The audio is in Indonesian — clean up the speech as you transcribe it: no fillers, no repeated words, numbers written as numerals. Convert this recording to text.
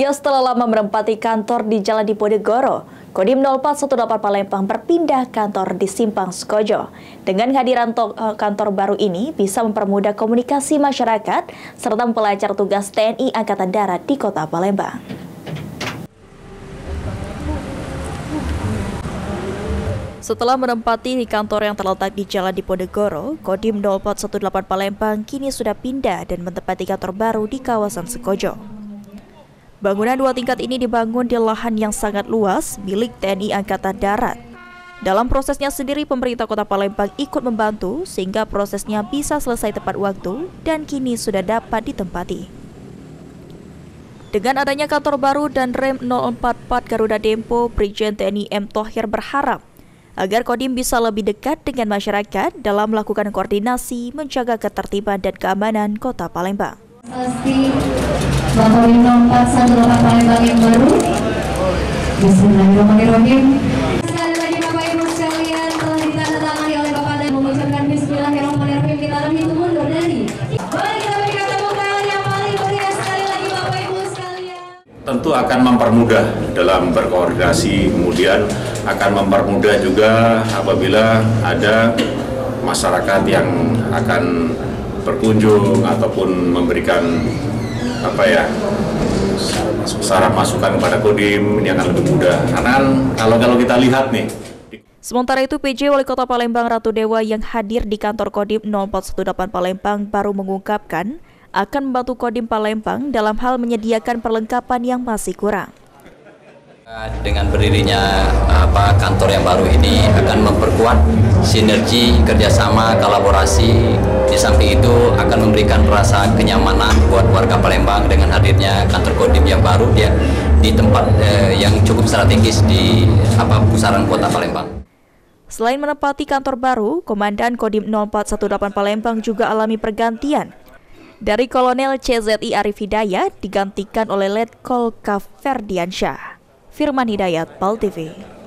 Ya, setelah lama menempati kantor di Jalan Diponegoro, Kodim 0418 Palembang berpindah kantor di Simpang Sukojo. Dengan kehadiran kantor baru ini bisa mempermudah komunikasi masyarakat serta mempelajari tugas TNI Angkatan Darat di Kota Palembang. Setelah menempati di kantor yang terletak di Jalan Diponegoro, Kodim 0418 Palembang kini sudah pindah dan menempati kantor baru di kawasan Sukojo. Bangunan 2 tingkat ini dibangun di lahan yang sangat luas milik TNI Angkatan Darat. Dalam prosesnya sendiri, pemerintah Kota Palembang ikut membantu sehingga prosesnya bisa selesai tepat waktu dan kini sudah dapat ditempati. Dengan adanya kantor baru dan rem 044 Garuda Dempo, Brigjen TNI M. Thohir berharap agar Kodim bisa lebih dekat dengan masyarakat dalam melakukan koordinasi menjaga ketertiban dan keamanan Kota Palembang. Pasti Kodim 0418 Palembang yang baru. Bismillahirrahmanirrahim. Sekali lagi Bapak Ibu sekalian telah ditandatangani oleh Bapak dan mengucapkan Bismillahirrahmanirrahim. Kita hitung mundur dari. Mari kita berikan tepuk tangan yang paling meriah sekali lagi Bapak Ibu sekalian. Tentu akan mempermudah dalam berkoordinasi, kemudian akan mempermudah juga apabila ada masyarakat yang akan berkunjung ataupun memberikan saran masukan kepada Kodim, ini akan lebih mudah. Karena kalau kita lihat nih. Sementara itu, PJ Wali Kota Palembang Ratu Dewa yang hadir di kantor Kodim 0418 Palembang baru mengungkapkan akan membantu Kodim Palembang dalam hal menyediakan perlengkapan yang masih kurang. Dengan berdirinya kantor yang baru ini akan memperkuat sinergi, kerjasama, kolaborasi. Di samping itu akan memberikan rasa kenyamanan buat warga Palembang dengan hadirnya kantor Kodim yang baru di tempat yang cukup strategis di pusaran Kota Palembang. Selain menempati kantor baru, Komandan Kodim 0418 Palembang juga alami pergantian. Dari Kolonel CZI Arif Hidayat digantikan oleh Letkol Kaf Ferdiansyah. Firman Hidayat, PAL TV.